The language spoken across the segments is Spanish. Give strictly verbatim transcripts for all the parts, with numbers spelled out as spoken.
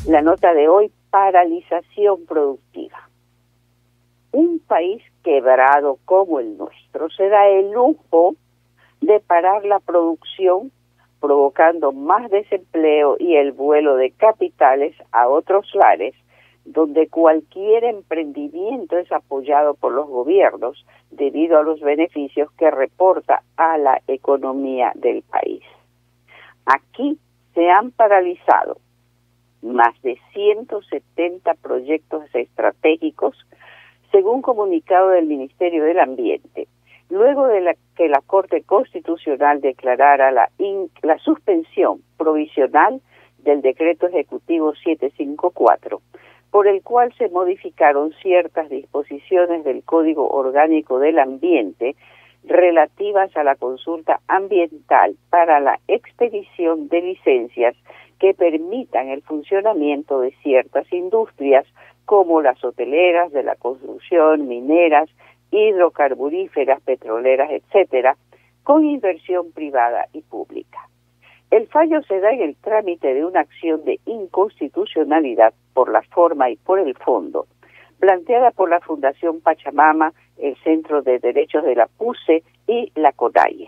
La nota de hoy, paralización productiva. Un país quebrado como el nuestro se da el lujo de parar la producción, provocando más desempleo y el vuelo de capitales a otros lares, donde cualquier emprendimiento es apoyado por los gobiernos debido a los beneficios que reporta a la economía del país. Aquí se han paralizado más de ciento setenta proyectos estratégicos, según comunicado del Ministerio del Ambiente, luego de la, que la Corte Constitucional declarara la, in, la suspensión provisional del Decreto Ejecutivo setecientos cincuenta y cuatro, por el cual se modificaron ciertas disposiciones del Código Orgánico del Ambiente relativas a la consulta ambiental para la expedición de licencias que permitan el funcionamiento de ciertas industrias como las hoteleras, de la construcción, mineras, hidrocarburíferas, petroleras, etcétera, con inversión privada y pública. El fallo se da en el trámite de una acción de inconstitucionalidad por la forma y por el fondo, planteada por la Fundación Pachamama, el Centro de Derechos de la PUCE y la CONAIE,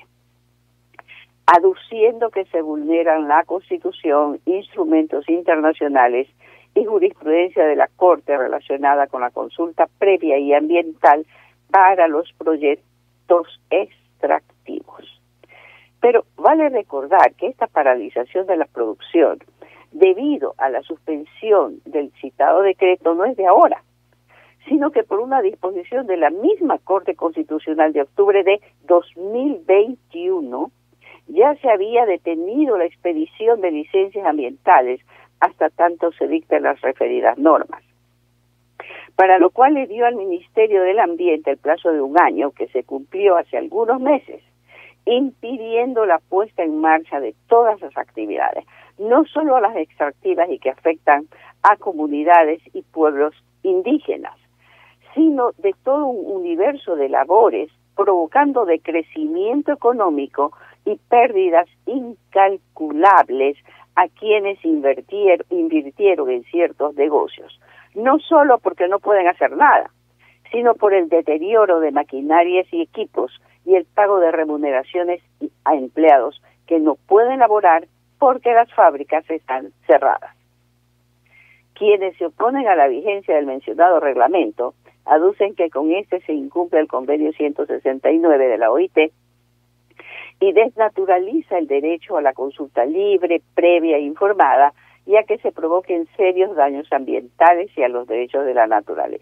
aduciendo que se vulneran la Constitución, instrumentos internacionales y jurisprudencia de la Corte relacionada con la consulta previa y ambiental para los proyectos extractivos. Pero vale recordar que esta paralización de la producción, debido a la suspensión del citado decreto, no es de ahora, sino que por una disposición de la misma Corte Constitucional de octubre de dos mil veintiuno, ya se había detenido la expedición de licencias ambientales hasta tanto se dicten las referidas normas, para lo cual le dio al Ministerio del Ambiente el plazo de un año, que se cumplió hace algunos meses, impidiendo la puesta en marcha de todas las actividades, no solo a las extractivas y que afectan a comunidades y pueblos indígenas, sino de todo un universo de labores, provocando decrecimiento económico y pérdidas incalculables a quienes invirtieron, invirtieron en ciertos negocios, no solo porque no pueden hacer nada, sino por el deterioro de maquinarias y equipos y el pago de remuneraciones a empleados que no pueden laborar porque las fábricas están cerradas. Quienes se oponen a la vigencia del mencionado reglamento aducen que con este se incumple el convenio ciento sesenta y nueve de la O I T y desnaturaliza el derecho a la consulta libre, previa e informada, ya que se provoquen serios daños ambientales y a los derechos de la naturaleza.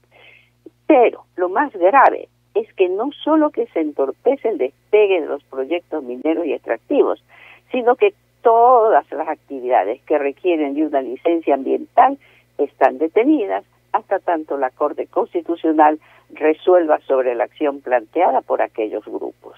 Pero lo más grave es que no solo que se entorpece el despegue de los proyectos mineros y extractivos, sino que todas las actividades que requieren de una licencia ambiental están detenidas hasta tanto la Corte Constitucional resuelva sobre la acción planteada por aquellos grupos.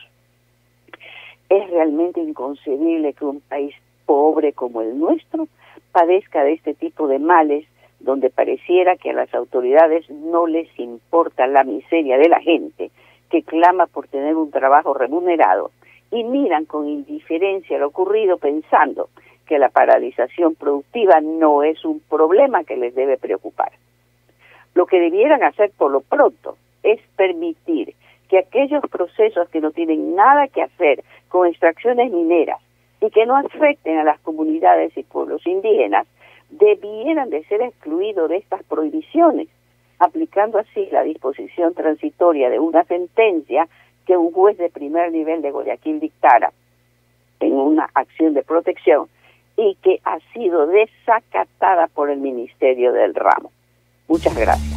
Es realmente inconcebible que un país pobre como el nuestro padezca de este tipo de males, donde pareciera que a las autoridades no les importa la miseria de la gente que clama por tener un trabajo remunerado y miran con indiferencia lo ocurrido pensando que la paralización productiva no es un problema que les debe preocupar. Lo que debieran hacer por lo pronto es permitir que aquellos procesos que no tienen nada que hacer con extracciones mineras y que no afecten a las comunidades y pueblos indígenas debieran de ser excluidos de estas prohibiciones, aplicando así la disposición transitoria de una sentencia que un juez de primer nivel de Guayaquil dictara en una acción de protección y que ha sido desacatada por el Ministerio del Ramo. Muchas gracias.